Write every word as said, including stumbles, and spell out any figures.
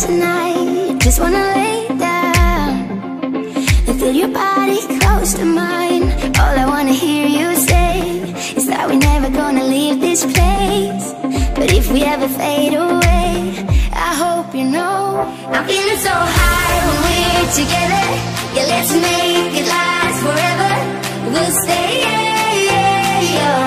tonight. Just wanna lay down and feel your body close to mine. All I wanna hear you say is that we're never gonna leave this place. But if we ever fade away, I hope you know I'm feeling so high when we're together. Yeah, let's make it last forever. We'll stay, yeah, yeah, yeah.